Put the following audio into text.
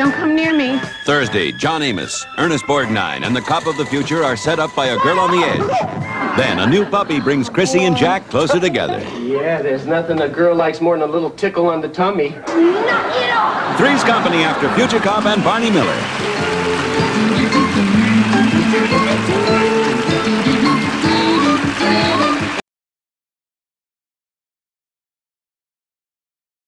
Don't come near me. Thursday, John Amos, Ernest Borgnine, and the cop of the future are set up by a girl on the edge. Then a new puppy brings Chrissy and Jack closer together. Yeah, there's nothing a girl likes more than a little tickle on the tummy. Knock it off! Three's Company after Future Cop and Barney Miller.